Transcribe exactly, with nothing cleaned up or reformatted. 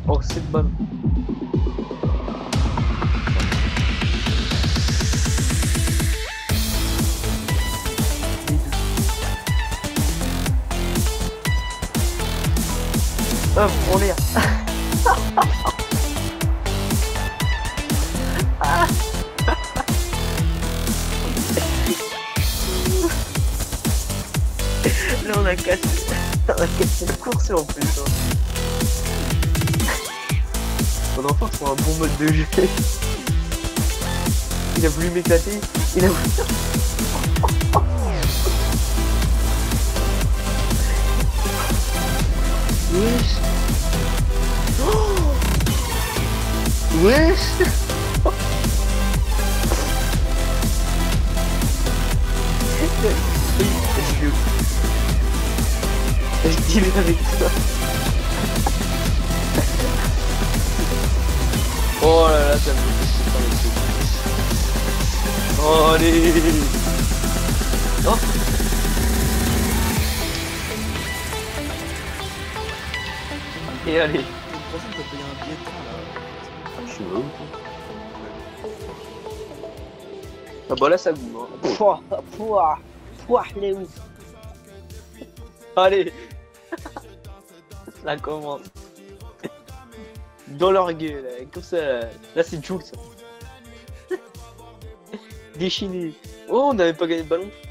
Oh, c'est le ballon. Hop, on l'air. Là on a cassé, on a cassé le course en plus. Hein. Mon enfant c'est un bon mode de jeu. Il a voulu m'éclater. Il a voulu... Wesh. Oh. Wesh. Je dis avec toi. Oh là là, ça me fait. Oh allez. Oh. Et allez. Je suis où? Ah bah là ça goûte hein. Pouah, pouah, pouah, les ouf. Allez. Ça commence. Dans leur gueule, comme ça. Là c'est joke ça. Déchiné. Oh on n'avait pas gagné de ballon.